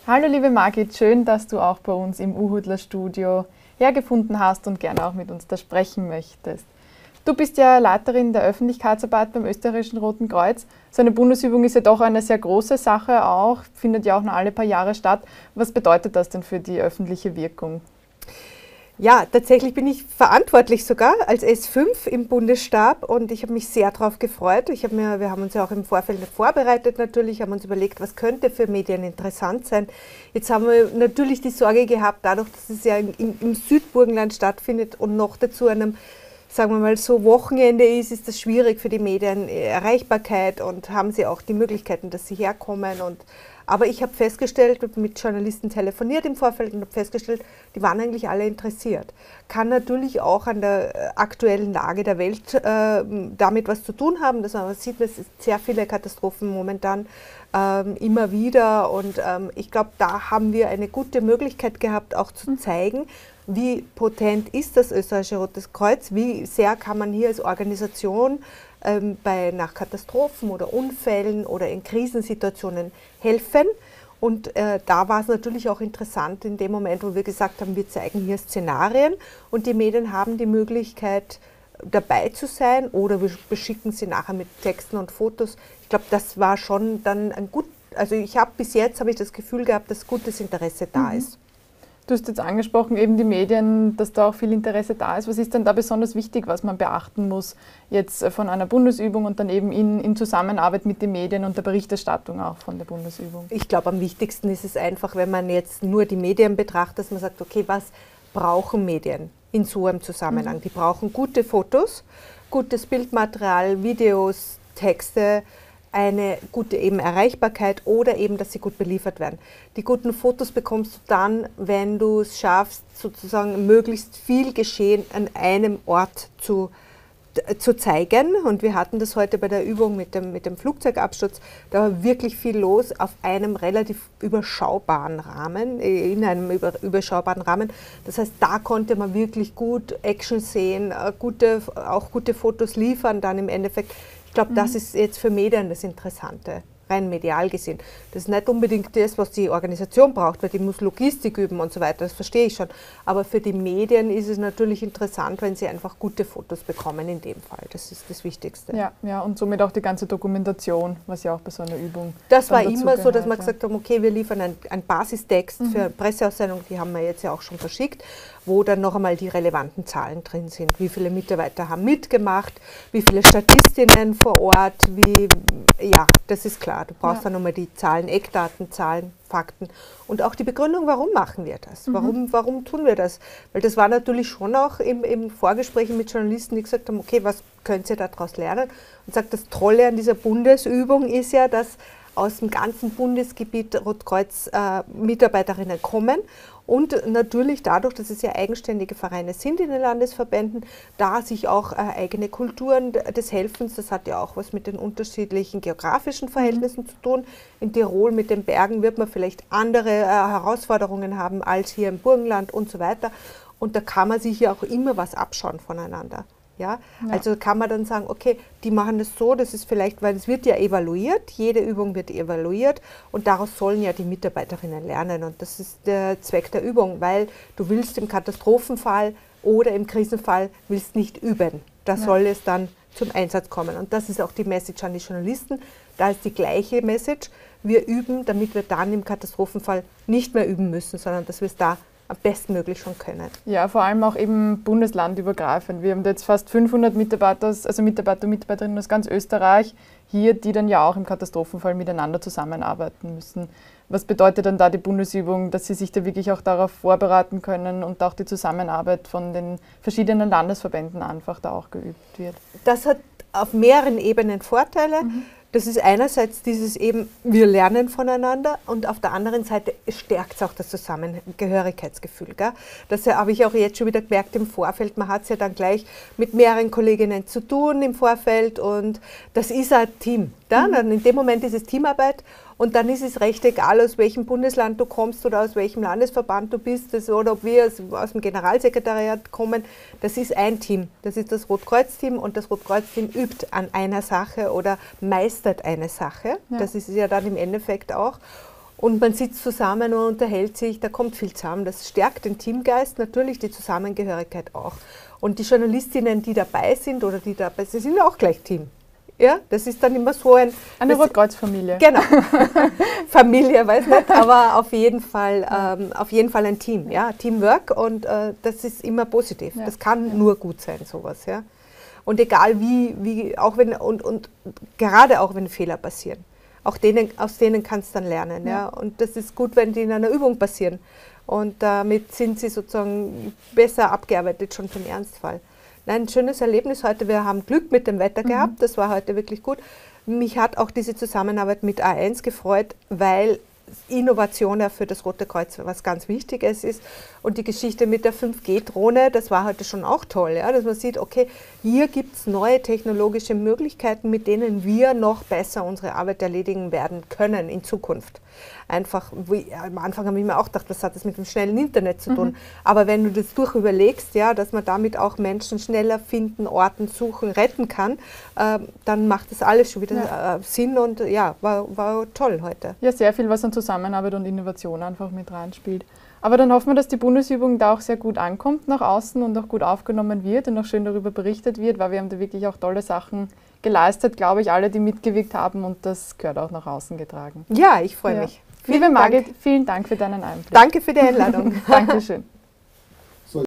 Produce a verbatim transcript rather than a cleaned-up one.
Hallo liebe Margit, schön, dass du auch bei uns im Uhudler-Studio hergefunden hast und gerne auch mit uns da sprechen möchtest. Du bist ja Leiterin der Öffentlichkeitsarbeit beim Österreichischen Roten Kreuz. So eine Bundesübung ist ja doch eine sehr große Sache auch, findet ja auch nur alle paar Jahre statt. Was bedeutet das denn für die öffentliche Wirkung? Ja, tatsächlich bin ich verantwortlich sogar als S fünf im Bundesstab und ich habe mich sehr darauf gefreut. Ich habe mir, wir haben uns ja auch im Vorfeld vorbereitet natürlich, haben uns überlegt, was könnte für Medien interessant sein. Jetzt haben wir natürlich die Sorge gehabt, dadurch, dass es ja im, im Südburgenland stattfindet und noch dazu einem, sagen wir mal so, Wochenende ist, ist das schwierig für die Medien, Erreichbarkeit, und haben sie auch die Möglichkeiten, dass sie herkommen. Und aber ich habe festgestellt, mit Journalisten telefoniert im Vorfeld und habe festgestellt, die waren eigentlich alle interessiert. Kann natürlich auch an der aktuellen Lage der Welt äh, damit was zu tun haben, dass man sieht, es sind sehr viele Katastrophen momentan ähm, immer wieder, und ähm, ich glaube, da haben wir eine gute Möglichkeit gehabt, auch zu zeigen, wie potent ist das Österreichische Rotes Kreuz, wie sehr kann man hier als Organisation ähm, bei, nach Katastrophen oder Unfällen oder in Krisensituationen helfen. Und äh, da war es natürlich auch interessant in dem Moment, wo wir gesagt haben, wir zeigen hier Szenarien und die Medien haben die Möglichkeit, dabei zu sein, oder wir beschicken sie nachher mit Texten und Fotos. Ich glaube, das war schon dann ein gut, also ich habe bis jetzt habe ich das Gefühl gehabt, dass gutes Interesse da Mhm. ist. Du hast jetzt angesprochen, eben die Medien, dass da auch viel Interesse da ist. Was ist denn da besonders wichtig, was man beachten muss, jetzt von einer Bundesübung und dann eben in, in Zusammenarbeit mit den Medien und der Berichterstattung auch von der Bundesübung? Ich glaube, am wichtigsten ist es einfach, wenn man jetzt nur die Medien betrachtet, dass man sagt, okay, was brauchen Medien in so einem Zusammenhang? Mhm. Die brauchen gute Fotos, gutes Bildmaterial, Videos, Texte, eine gute eben Erreichbarkeit oder eben, dass sie gut beliefert werden. Die guten Fotos bekommst du dann, wenn du es schaffst, sozusagen möglichst viel Geschehen an einem Ort zu, zu zeigen. Und wir hatten das heute bei der Übung mit dem, mit dem Flugzeugabsturz. Da war wirklich viel los auf einem relativ überschaubaren Rahmen, in einem über, überschaubaren Rahmen. Das heißt, da konnte man wirklich gut Action sehen, gute, auch gute Fotos liefern dann im Endeffekt. Ich glaube, mhm. das ist jetzt für Medien das Interessante, rein medial gesehen. Das ist nicht unbedingt das, was die Organisation braucht, weil die muss Logistik üben und so weiter, das verstehe ich schon. Aber für die Medien ist es natürlich interessant, wenn sie einfach gute Fotos bekommen in dem Fall. Das ist das Wichtigste. Ja, ja, und somit auch die ganze Dokumentation, was ja auch bei so einer Übung Das war immer so, dass wir ja. gesagt haben, okay, wir liefern einen, einen Basistext mhm. für Presseaussendung, die haben wir jetzt ja auch schon verschickt, wo dann noch einmal die relevanten Zahlen drin sind. Wie viele Mitarbeiter haben mitgemacht, wie viele Statistinnen vor Ort, wie, ja, das ist klar. Du brauchst ja. dann nochmal die Zahlen, Eckdaten, Zahlen, Fakten und auch die Begründung, warum machen wir das? Mhm. Warum, warum tun wir das? Weil das war natürlich schon auch im, im Vorgesprächen mit Journalisten, die gesagt haben, okay, was könnt ihr daraus lernen? Und sagt, das Tolle an dieser Bundesübung ist ja, dass aus dem ganzen Bundesgebiet Rotkreuz-Mitarbeiterinnen äh, kommen und natürlich dadurch, dass es ja eigenständige Vereine sind in den Landesverbänden, da sich auch äh, eigene Kulturen des Helfens, das hat ja auch was mit den unterschiedlichen geografischen Verhältnissen mhm. zu tun. In Tirol mit den Bergen wird man vielleicht andere äh, Herausforderungen haben als hier im Burgenland und so weiter. Und da kann man sich ja auch immer was abschauen voneinander. Ja? Ja. Also kann man dann sagen, okay, die machen das so, das ist vielleicht, weil es wird ja evaluiert, jede Übung wird evaluiert und daraus sollen ja die Mitarbeiterinnen lernen und das ist der Zweck der Übung, weil du willst im Katastrophenfall oder im Krisenfall willst nicht üben, da ja. soll es dann zum Einsatz kommen und das ist auch die Message an die Journalisten, da ist die gleiche Message, wir üben, damit wir dann im Katastrophenfall nicht mehr üben müssen, sondern dass wir es da am bestmöglich schon können. Ja, vor allem auch eben bundeslandübergreifend. Wir haben da jetzt fast fünfhundert Mitarbeiter, also Mitarbeiter und Mitarbeiterinnen aus ganz Österreich hier, die dann ja auch im Katastrophenfall miteinander zusammenarbeiten müssen. Was bedeutet dann da die Bundesübung, dass Sie sich da wirklich auch darauf vorbereiten können und auch die Zusammenarbeit von den verschiedenen Landesverbänden einfach da auch geübt wird? Das hat auf mehreren Ebenen Vorteile. Mhm. Das ist einerseits dieses eben, wir lernen voneinander und auf der anderen Seite stärkt es auch das Zusammengehörigkeitsgefühl. Gell? Das habe ich auch jetzt schon wieder gemerkt im Vorfeld. Man hat es ja dann gleich mit mehreren Kolleginnen zu tun im Vorfeld und das ist ein Team. Ja? Mhm. In dem Moment ist es Teamarbeit und dann ist es recht egal, aus welchem Bundesland du kommst oder aus welchem Landesverband du bist das, oder ob wir aus, aus dem Generalsekretariat kommen. Das ist ein Team. Das ist das Rotkreuz-Team und das Rotkreuz-Team übt an einer Sache oder meistert eine Sache. Ja. Das ist ja dann im Endeffekt auch. und man sitzt zusammen und unterhält sich, da kommt viel zusammen. Das stärkt den Teamgeist, natürlich die Zusammengehörigkeit auch. Und die Journalistinnen, die dabei sind oder die dabei sind, sind auch gleich Team. Ja, das ist dann immer so ein... Eine Rotkreuz-Familie. Genau. Familie, weiß nicht, aber auf jeden Fall, ähm, auf jeden Fall ein Team. Ja? Teamwork und äh, das ist immer positiv. Ja. Das kann ja. nur gut sein, sowas. Ja? Und egal wie, wie auch wenn, und, und gerade auch wenn Fehler passieren, auch denen, aus denen kannst du dann lernen. Ja. Ja? Und das ist gut, wenn die in einer Übung passieren. Und damit sind sie sozusagen besser abgearbeitet, schon für den Ernstfall. Nein, ein schönes Erlebnis heute. Wir haben Glück mit dem Wetter mhm. gehabt, das war heute wirklich gut. Mich hat auch diese Zusammenarbeit mit A eins gefreut, weil Innovation ja für das Rote Kreuz was ganz Wichtiges ist. Und die Geschichte mit der fünf G Drohne, das war heute schon auch toll, ja? Dass man sieht, okay, hier gibt es neue technologische Möglichkeiten, mit denen wir noch besser unsere Arbeit erledigen werden können in Zukunft. Einfach, wie, am Anfang habe ich mir auch gedacht, was hat das mit dem schnellen Internet zu tun? Mhm. Aber wenn du das durch überlegst, ja, dass man damit auch Menschen schneller finden, Orten suchen, retten kann, äh, dann macht das alles schon wieder ja. äh, Sinn und ja, war, war toll heute. Ja, sehr viel, was an Zusammenarbeit und Innovation einfach mit reinspielt. Aber dann hoffen wir, dass die Bundesübung da auch sehr gut ankommt nach außen und auch gut aufgenommen wird und auch schön darüber berichtet wird, weil wir haben da wirklich auch tolle Sachen geleistet, glaube ich, alle, die mitgewirkt haben und das gehört auch nach außen getragen. Ja, ich freue ja. mich. Liebe Margit, vielen Dank für deinen Einblick. Danke für die Einladung. Dankeschön.